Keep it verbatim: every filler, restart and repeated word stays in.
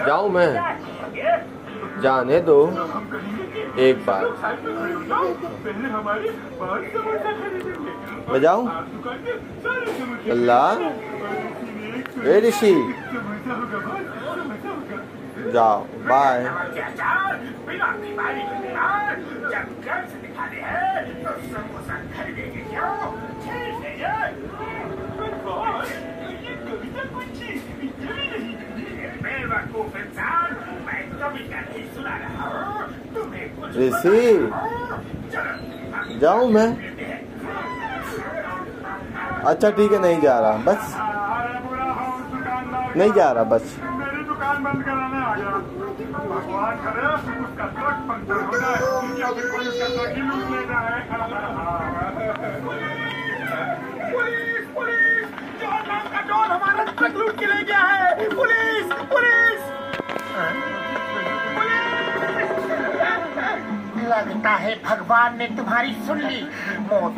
जाऊं मैं? जाने दो एक बार। मैं जाऊं? अल्लाह ए ऋषि, जाओ बाय। ऋषि जाऊं मैं? अच्छा ठीक है, नहीं जा रहा, बस नहीं जा रहा, बस। मेरी दुकान बंद कराने आ गया। भगवान करे उसका ट्रक पंक्चर हो जाए या फिर कोई उसका ट्रक ही लूट ले जाए। पुलिस पुलिस, जॉन नाम का डॉन हमारा ट्रक लूट के ले गया है। Police police police. लगता है भगवान ने तुम्हारी सुन ली। मौत